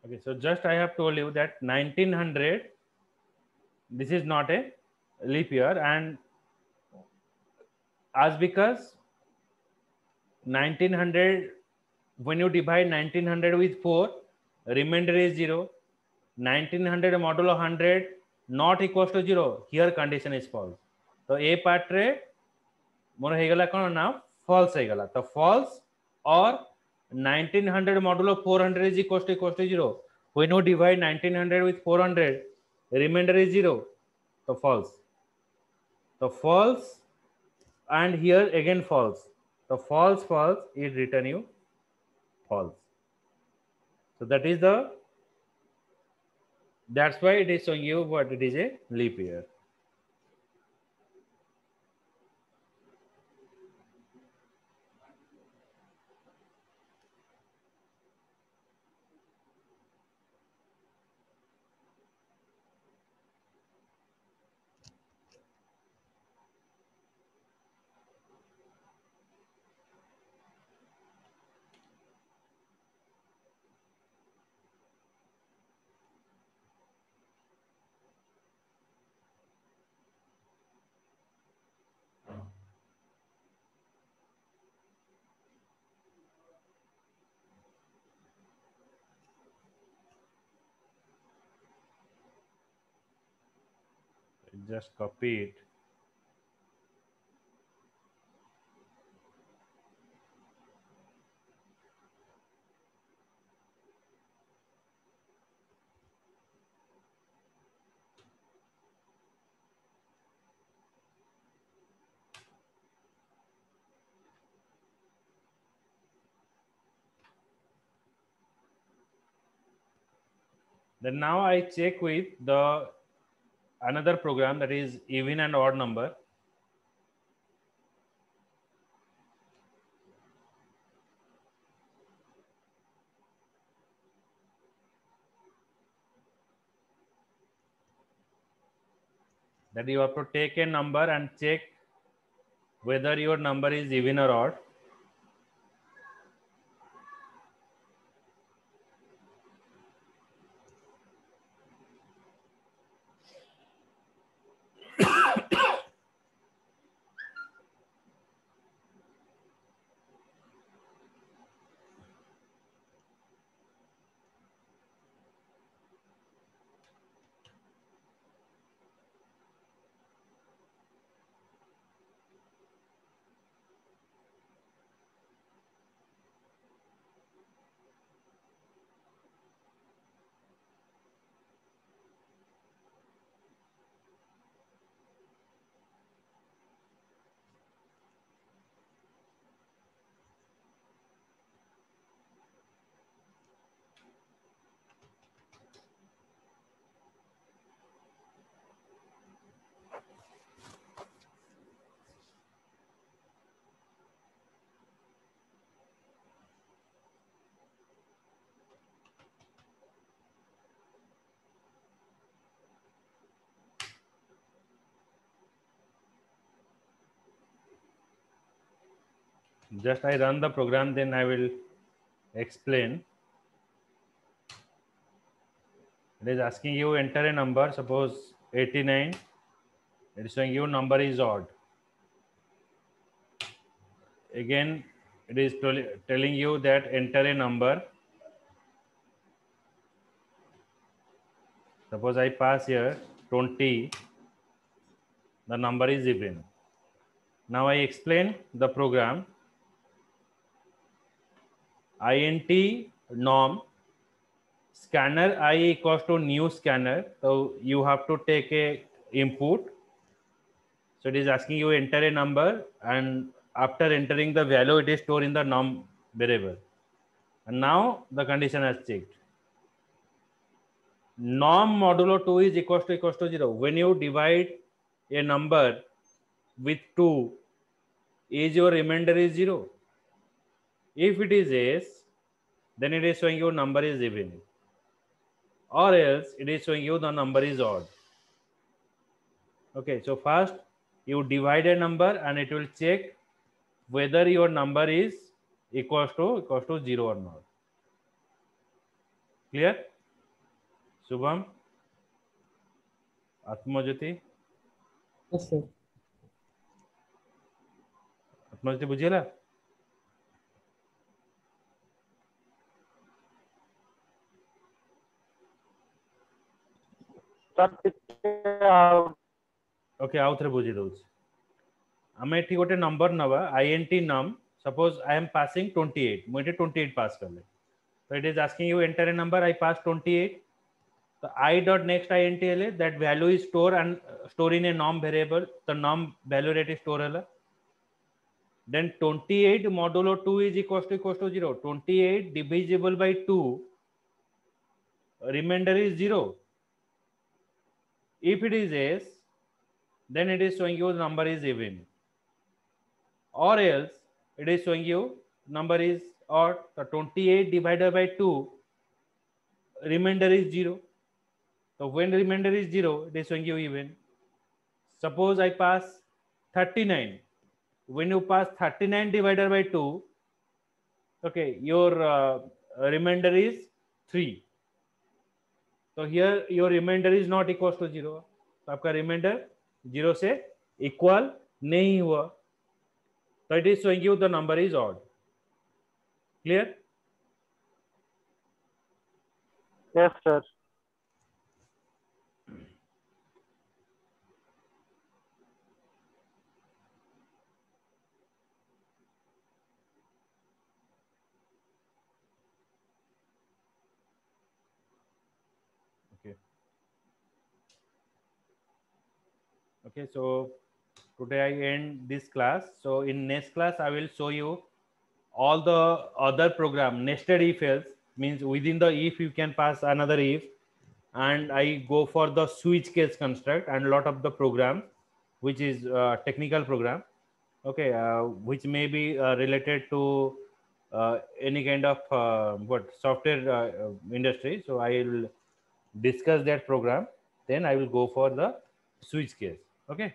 Okay, so just I have told you that 1900, this is not a leap year, and as because 1900, when you divide 1900 with 4, remainder is 0. 1900 modulo 100 not equals to 0. Here condition is false. तो ए part रे मोर हे गला कोन ना false हे गला. तो false or 1900 modulo 400 is equals to 0. When you divide 1900 with 400, remainder is 0. So false. So false, and here again false. So false is written you false. So that's why it is showing you what it is a leap year. Just copy it. Then now I check with the another program, that is even and odd number. That you have to take a number and check whether your number is even or odd. Just I run the program, then I will explain. It is asking you enter a number, suppose 89. It is showing you number is odd. Again, it is telling you that enter a number. Suppose I pass here 20. The number is even. Now I explain the program. int norm scanner I equals to new scanner. So you have to take a input. So it is asking you enter a number, and after entering the value, it is stored in the norm variable. And now the condition has checked. Norm modulo 2 is equals to 0. When you divide a number with 2, is your remainder is 0. If it is yes, then it is showing you number is even, or else it is showing you the number is odd. Okay, so first you divide a number and it will check whether your number is equals to 0 or not. Clear? Shubham, Atmajyoti, yes sir. Atmajyoti बुझेला? Okay आउ थे बुझी दउछ। हमें एठी गोटे number नवा int num, suppose I am passing 28, मुझे 28 पास कर ले, so it is asking you enter a number, I pass 28, so I dot next int ले, that value is store and store in a num variable, the num value rate is store हला, then 28 modulo 2 is equals to 0, 28 divisible by 2, remainder is 0, if it is s, then it is showing you the number is even, or else it is showing you number is odd, so 28 divided by 2, remainder is 0, so when remainder is 0 it is showing you even. Suppose I pass 39, when you pass 39 divided by 2, okay, your remainder is 3, so here your remainder is not equals to 0, तो आपका remainder 0 से equal नहीं हुआ, so it is showing you the number is odd. Clear? Yes, sir. Okay. Okay, so today I end this class. So in next class I will show you all the other program, nested if else, means within the if you can pass another if, and I go for the switch case construct and lot of the program which is technical program, okay, which may be related to any kind of what software industry. So I will discuss that program, then I will go for the switch case. Okay,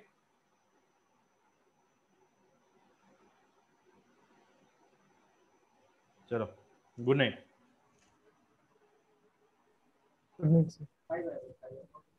chalo, good night. Good night, sir.